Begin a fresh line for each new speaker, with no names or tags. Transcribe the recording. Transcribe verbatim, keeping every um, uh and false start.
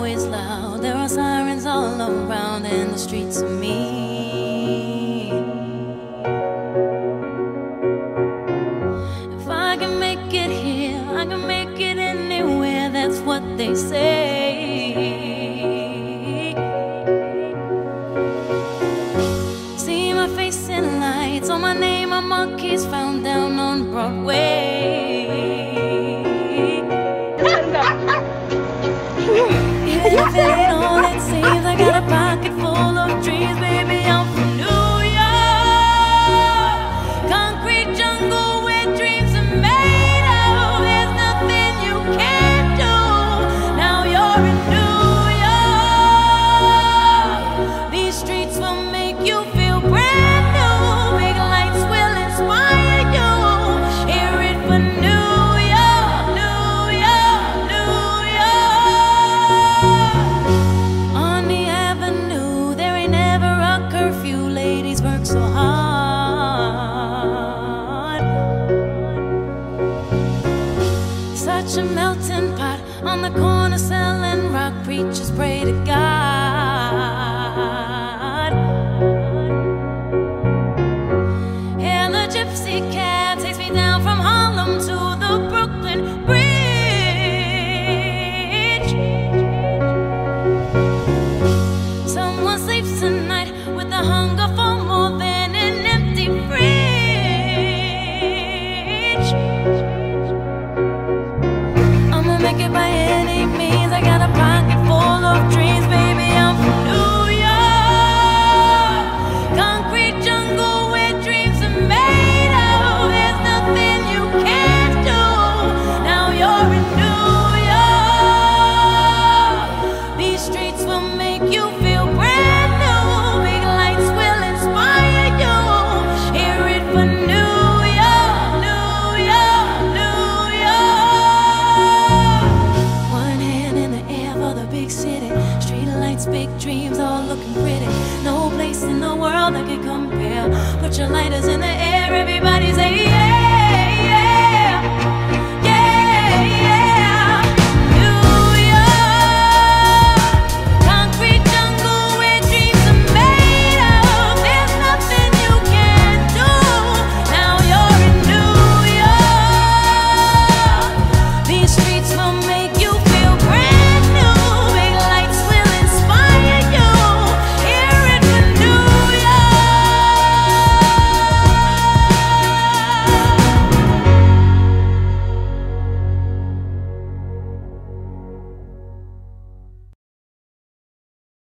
always loud. There are sirens all around in the streets of me. If I can make it here, I can make it anywhere. That's what they say. See my face in lights, on my name a monkey's found down on Broadway. If it ain't all it seems, I got a pocket full of dreams, baby. I'm from New York, concrete jungle where dreams are made of. There's nothing you can't do. Now you're in New York. These streets will make you feel brand new. Big lights will inspire you. Hear it for New York. So hard, such a melting pot on the corner selling rock. Preachers pray to God. And the gypsy cab takes me down from Harlem to the Brooklyn Bridge. Someone sleeps tonight with the hunger for more than an empty fridge. I'ma make it by any means. I got a pocket full of dreams, baby. I'm from New York, concrete jungle where dreams are made of. There's nothing you can't do. Now you're in New York. These streets will make you feel brand new. Big lights will inspire you. Hear it for New York, New York, New York. One hand in the air for the big city. Street lights, big dreams, all looking pretty. No place in the world that can compare. Put your lighters in